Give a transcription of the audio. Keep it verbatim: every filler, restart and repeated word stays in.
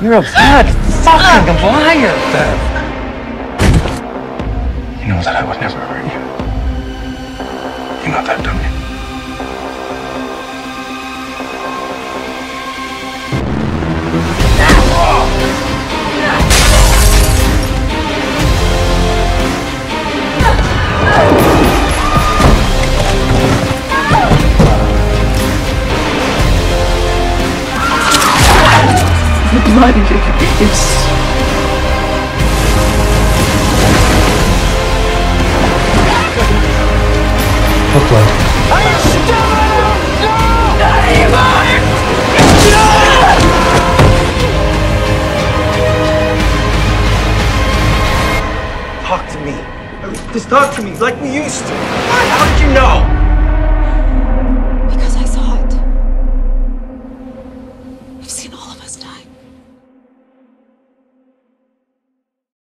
You're a bad fucking liar, Bev. You know that I would never hurt you. You know that, don't you? The blood is... it's... What blood? Are you stupid? Talk to me. Just talk to me like we used to. How did you know?